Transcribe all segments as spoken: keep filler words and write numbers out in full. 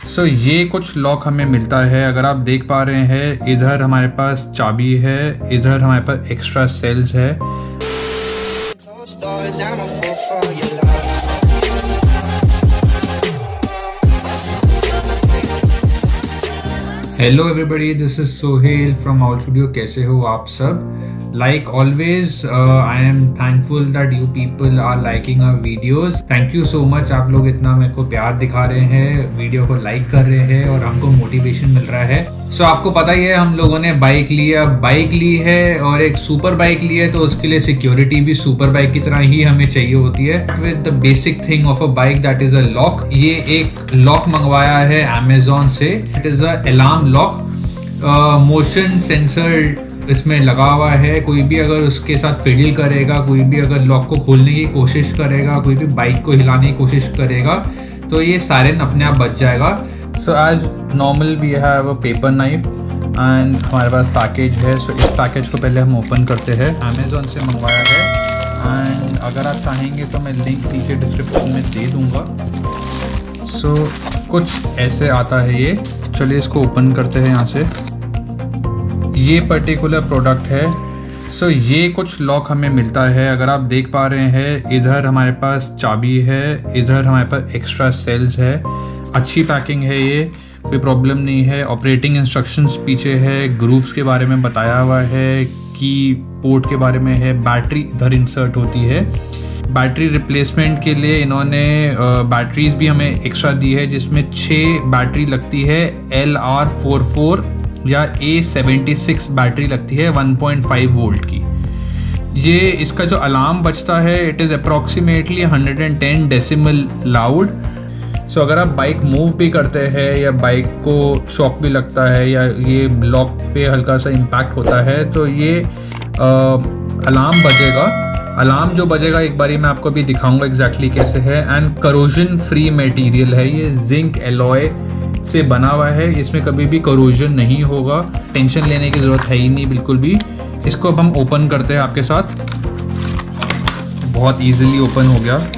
सो so, ये कुछ lock हमें मिलता है। अगर आप देख पा रहे हैं, इधर हमारे पास चाबी है, इधर हमारे पास एक्स्ट्रा सेल्स है। Hello everybody, this is Sohail from owl studio. कैसे हो आप सब? Like always, uh, I am thankful that you people are liking our videos. Thank you so much। आप लोग इतना मेरे को प्यार दिखा रहे हैं, वीडियो को लाइक कर रहे हैं और हमको मोटिवेशन मिल रहा है। सो so, आपको पता ही है, हम लोगों ने बाइक ली है। अब बाइक ली है और एक सुपर बाइक ली है, तो उसके लिए सिक्योरिटी भी सुपर बाइक की तरह ही हमें चाहिए होती है। With the basic thing of a bike, that is a lock. ये एक लॉक मंगवाया है अमेजोन से। It is a alarm lock, motion sensor इसमें लगा हुआ है। कोई भी अगर उसके साथ फिडल करेगा, कोई भी अगर लॉक को खोलने की कोशिश करेगा, कोई भी बाइक को हिलाने की कोशिश करेगा, तो ये सायरन अपने आप बच जाएगा। So as normal we have a paper knife and हमारे पास पैकेज है। सो so, इस पैकेज को पहले हम ओपन करते हैं। अमेजोन से मंगवाया है एंड अगर आप चाहेंगे तो मैं लिंक नीचे डिस्क्रिप्शन में दे दूँगा। सो so, कुछ ऐसे आता है ये। चलिए इसको ओपन करते हैं यहाँ से। ये पर्टिकुलर प्रोडक्ट है। सो so, ये कुछ लॉक हमें मिलता है। अगर आप देख पा रहे हैं, इधर हमारे पास चाबी है, इधर हमारे पास एक्स्ट्रा सेल्स है। अच्छी पैकिंग है, ये कोई प्रॉब्लम नहीं है। ऑपरेटिंग इंस्ट्रक्शंस पीछे है, ग्रूव्स के बारे में बताया हुआ है, की पोर्ट के बारे में है, बैटरी इधर इंसर्ट होती है। बैटरी रिप्लेसमेंट के लिए इन्होंने बैटरीज भी हमें एक्स्ट्रा दी है, जिसमें छः बैटरी लगती है। एल आर फोर फोर या ए सेवेंटी सिक्स बैटरी लगती है वन पॉइंट फाइव वोल्ट की। ये इसका जो अलार्म बजता है, it is approximately one hundred ten decimal loud. So अगर आप बाइक मूव भी करते हैं या बाइक को शॉक भी लगता है या ये लॉक पे हल्का सा इम्पैक्ट होता है, तो ये अलार्म बजेगा। अलार्म जो बजेगा, एक बारी मैं आपको भी दिखाऊंगा एग्जैक्टली कैसे है। एंड करोजन फ्री मटेरियल है ये, जिंक एलॉय से बना हुआ है। इसमें कभी भी करोजन नहीं होगा, टेंशन लेने की ज़रूरत है ही नहीं बिल्कुल भी। इसको अब हम ओपन करते हैं आपके साथ। बहुत इजीली ओपन हो गया।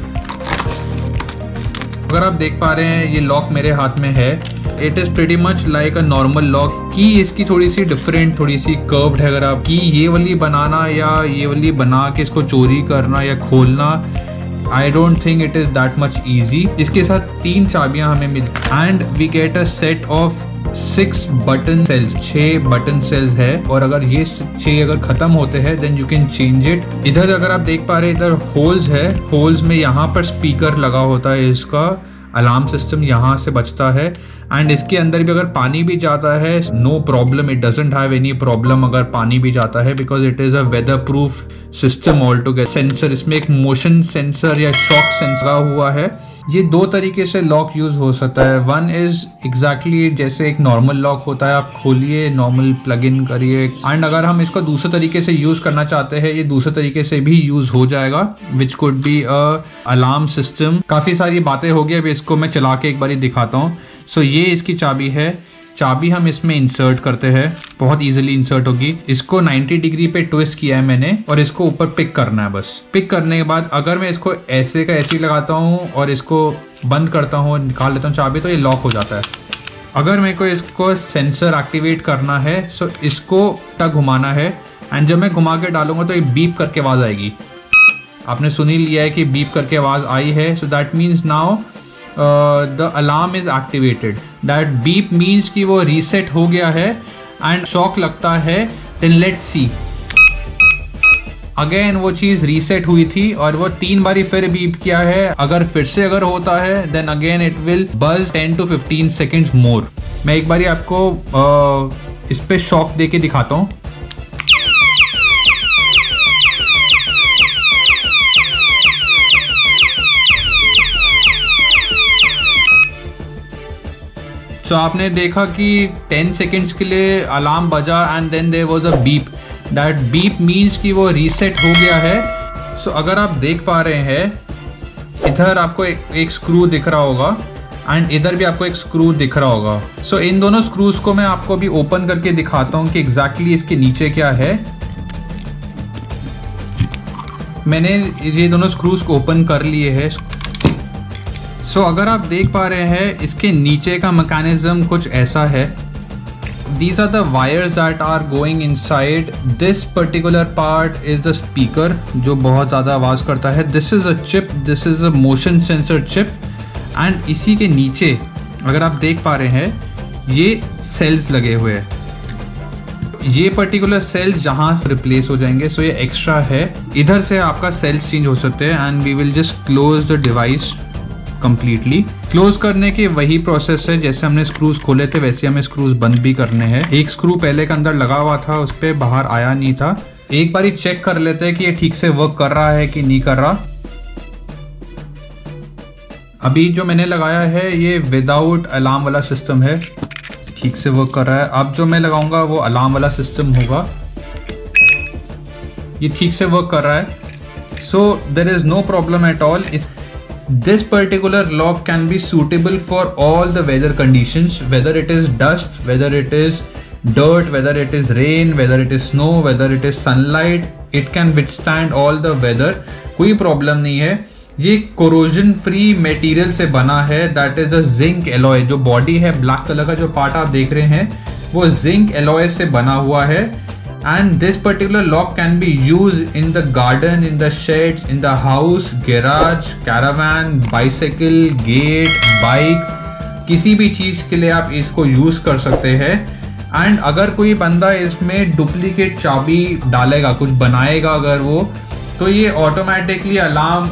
अगर आप देख पा रहे हैं, ये लॉक मेरे हाथ में है। It is pretty much like a normal lock. की इसकी थोड़ी सी डिफरेंट, थोड़ी सी कर्व्ड है। अगर आप की ये वाली बनाना या ये वाली बना के इसको चोरी करना या खोलना, I don't think it is that much easy। इसके साथ तीन चाबियां हमें मिलती and we get a set of six button cells. छह बटन सेल्स है और अगर ये छह अगर खत्म होते हैं then you can change it. इधर अगर आप देख पा रहे हैं, इधर होल्स है। होल्स में यहाँ पर स्पीकर लगा होता है, इसका अलार्म सिस्टम यहाँ से बचता है। एंड इसके अंदर भी अगर पानी भी जाता है, no problem, it doesn't have any problem अगर पानी भी जाता है, because it is a weather proof system all together. Sensor, इसमें एक मोशन सेंसर या शॉक सेंसर हुआ है। ये दो तरीके से लॉक यूज हो सकता है। वन इज एग्जैक्टली जैसे एक नॉर्मल लॉक होता है, आप खोलिए, नॉर्मल प्लग इन करिए। एंड अगर हम इसको दूसरे तरीके से यूज करना चाहते हैं, ये दूसरे तरीके से भी यूज हो जाएगा, which could be a alarm system. काफी सारी बातें होगी, अभी इसको मैं चला के एक बार दिखाता हूँ। सो so, ये इसकी चाबी है। चाबी हम इसमें इंसर्ट करते हैं, बहुत इजीली इंसर्ट होगी। इसको नाइंटी डिग्री पे ट्विस्ट किया है मैंने और इसको ऊपर पिक करना है बस। पिक करने के बाद अगर मैं इसको ऐसे का ऐसे ही लगाता हूँ और इसको बंद करता हूँ, निकाल लेता हूँ चाबी, तो ये लॉक हो जाता है। अगर मेरे को इसको सेंसर एक्टिवेट करना है, सो इसको तक घुमाना है एंड जब मैं घुमा के डालूंगा तो ये बीप करके आवाज़ आएगी। आपने सुन ही लिया है कि बीप करके आवाज़ आई है। So that means now the alarm is activated. That beep means कि वो रीसेट हो गया है एंड शॉक लगता है। देन लेट्स सी, अगेन वो चीज़ रीसेट हुई थी और वो तीन बारी फिर बीप किया है। अगर फिर से अगर होता है देन अगेन इट विल बज ten to fifteen seconds more. मैं एक बारी आपको uh, इस पे शॉक दे के दिखाता हूँ। तो so, आपने देखा कि टेन सेकेंड्स के लिए अलार्म बजा and then there was a beep. That beep means कि वो रीसेट हो गया है। सो so, अगर आप देख पा रहे हैं, इधर आपको एक, एक स्क्रू दिख रहा होगा एंड इधर भी आपको एक स्क्रू दिख रहा होगा। सो so, इन दोनों स्क्रूज को मैं आपको अभी ओपन करके दिखाता हूँ कि एग्जैक्टली इसके नीचे क्या है। मैंने ये दोनों स्क्रूज को ओपन कर लिए हैं। सो सो so, अगर आप देख पा रहे हैं इसके नीचे का मैकेनिज्म कुछ ऐसा है. These are the wires that are going inside. This particular part is the speaker जो बहुत ज़्यादा आवाज़ करता है. This is a chip. This is a motion sensor chip. And इसी के नीचे अगर आप देख पा रहे हैं ये सेल्स लगे हुए हैं. ये पर्टिकुलर सेल्स जहाँ से रिप्लेस हो जाएंगे. सो so ये एक्स्ट्रा है. इधर से आपका सेल्स चेंज हो सकते हैं. And we will just close the device completely. Close करने की वही प्रोसेस है जैसे हमने स्क्रूज खोले थे वैसे हमें स्क्रूज बंद भी करने हैं. एक स्क्रू पहले के अंदर लगा हुआ था उस पर बाहर आया नहीं था. एक बार चेक कर लेते हैं कि ये ठीक से वर्क कर रहा है कि नहीं कर रहा. अभी जो मैंने लगाया है ये विदाउट अलार्म वाला सिस्टम है. ठीक से वर्क कर रहा है. अब जो मैं लगाऊंगा वो अलार्म वाला सिस्टम होगा. ये ठीक से वर्क कर रहा है. So there is no problem at all. इस This particular lock can be suitable for all the weather conditions, whether it is dust, whether it is dirt, whether it is rain, whether it is snow, whether it is sunlight. It can withstand all the weather. कोई problem नहीं है. ये corrosion free material से बना है. That is a zinc alloy. जो body है black colour का जो पार्ट आप देख रहे हैं वो जिंक एलॉय से बना हुआ है. And this particular lock can be used in the garden, in the sheds, in the house, garage, caravan, bicycle, gate, bike. किसी भी चीज के लिए आप इसको यूज कर सकते हैं. एंड अगर कोई बंदा इसमें डुप्लीकेट चाबी डालेगा कुछ बनाएगा अगर वो तो ये ऑटोमेटिकली अलार्म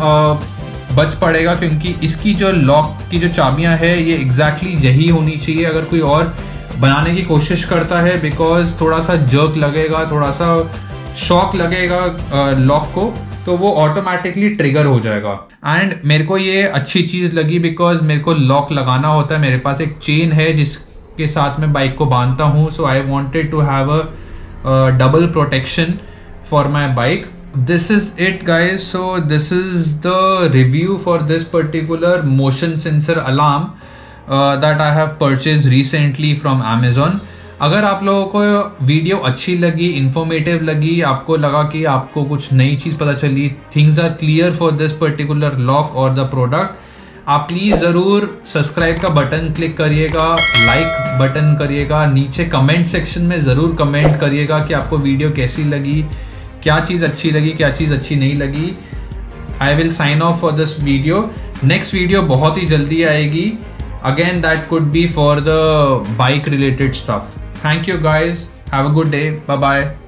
बच पड़ेगा क्योंकि इसकी जो लॉक की जो चाबियां है ये एग्जैक्टली exactly यही होनी चाहिए. अगर कोई और बनाने की कोशिश करता है बिकॉज थोड़ा सा जर्क लगेगा, थोड़ा सा शॉक लगेगा लॉक को तो वो ऑटोमेटिकली ट्रिगर हो जाएगा. एंड मेरे को ये अच्छी चीज लगी बिकॉज मेरे को लॉक लगाना होता है. मेरे पास एक चेन है जिसके साथ मैं बाइक को बांधता हूँ. So I wanted to have a double protection for my bike. This is it guys. So this is the review for this particular motion sensor alarm Uh, that I have purchased recently from Amazon. अगर आप लोगों को video अच्छी लगी, informative लगी, आपको लगा कि आपको कुछ नई चीज़ पता चली, things are clear for this particular lock और द प्रोडक्ट, आप प्लीज़ ज़रूर सब्सक्राइब का बटन क्लिक करिएगा, लाइक बटन करिएगा, नीचे कमेंट सेक्शन में ज़रूर कमेंट करिएगा कि आपको वीडियो कैसी लगी, क्या चीज़ अच्छी लगी, क्या चीज़ अच्छी नहीं लगी. I will sign off for this video. Next video बहुत ही जल्दी आएगी. Again, that could be for the bike related stuff. Thank you guys. Have a good day. Bye bye.